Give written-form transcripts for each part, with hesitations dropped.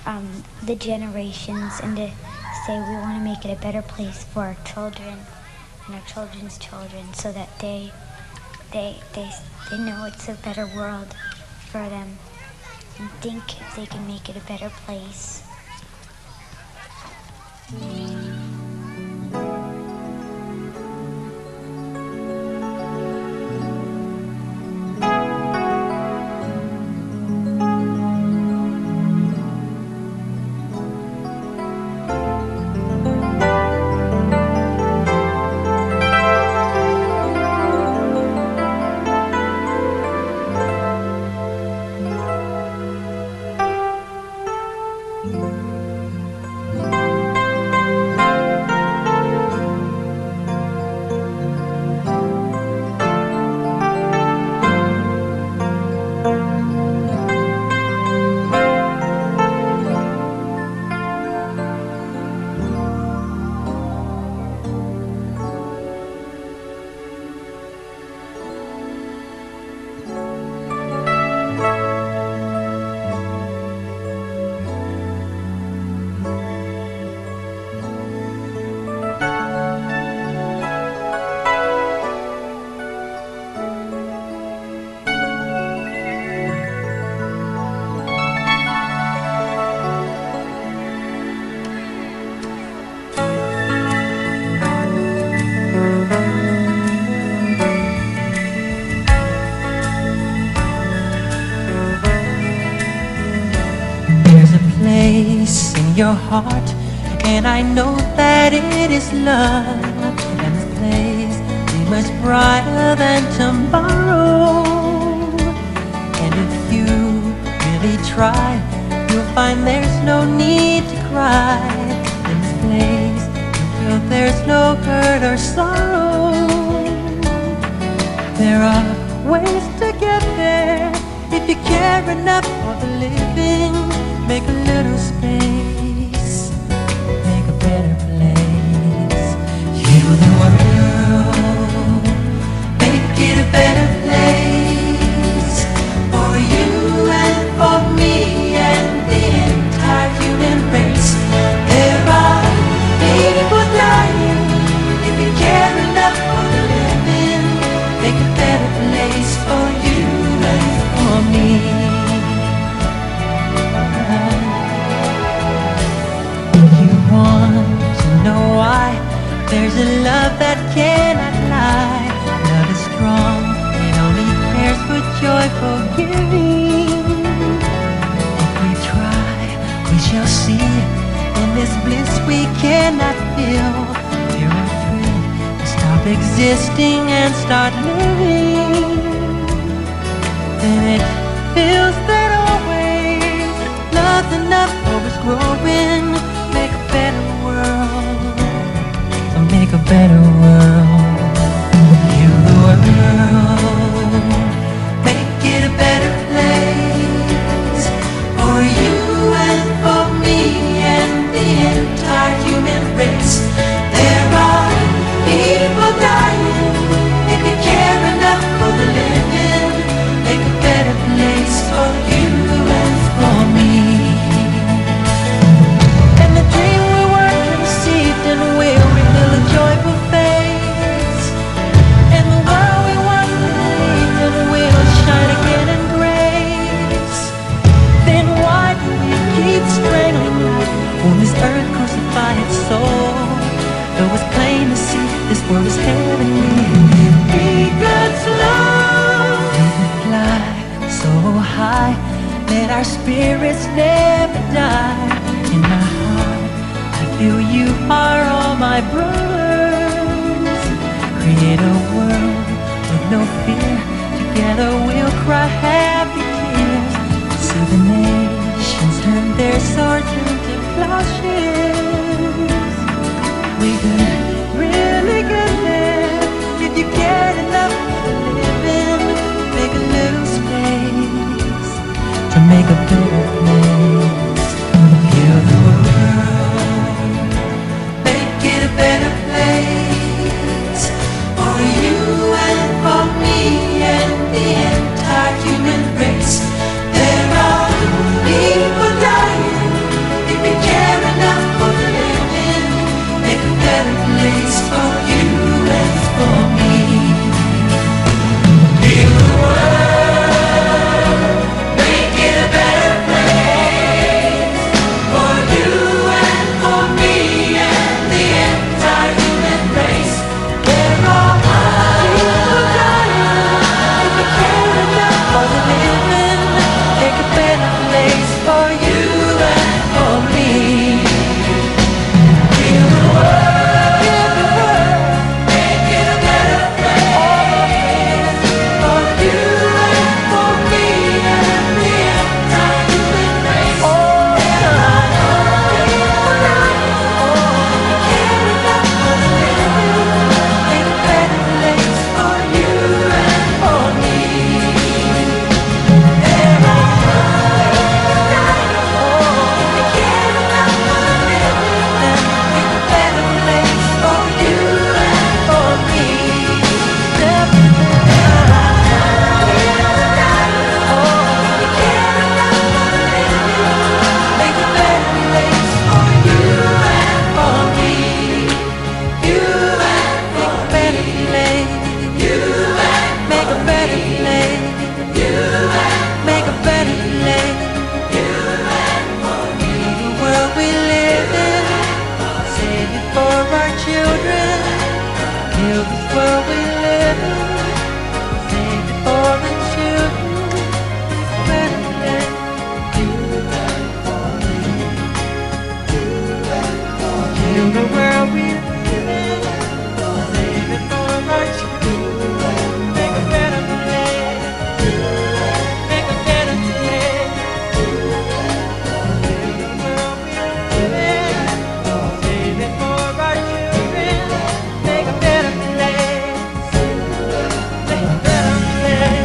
the generations, and to say we want to make it a better place for our children and our children's children, so that they know it's a better world for them and think if they can make it a better place. Your heart, and I know that it is love, and this place is much brighter than tomorrow. And if you really try, you'll find there's no need to cry. In this place, you feel there's no hurt or sorrow. There are ways to get there if you care enough for the living. Make a little space. Better place for you and for me and the entire human race. There are people dying. If you care enough for the living, make a better place for you and for me. If you want to know why, there's a love that cannot lie. Love is strong, it only cares for joyful giving. If we try, we shall see. In this bliss we cannot feel. We're afraid to stop existing and start living. Then it feels that always love's enough for us growing. Make a better world, so make a better world. Make it a better place for you and for me and the entire human race. There are people dying. If you care enough for the living, make a better place for you and for me. And the dream we were conceived in will reveal a joyful face. And the world we once believed in will shine again in grace. Then why do we keep strangling life? Won't this earth crucify its soul? Though it's plain to see this world is heavenly. Be good slow. We can fly so high, let our spirits never die. In my heart, I feel you are all my brothers. Create a world with no fear. Together we'll cry happy tears. See the nations turn their swords into plowshares. We could really get there if you get enough for living. Make a little space to make a better place. Heal the world, make it a better place for you and for me and the entire human race. There are people dying. world we live in, save it for our children, make a better place, make a better place. Save the world we live in, save it for our children, make a better place, make a better place.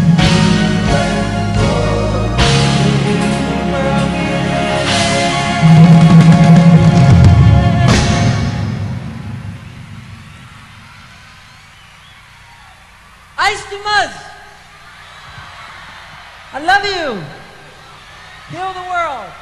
Ice to Muzz, I love you. Heal the world.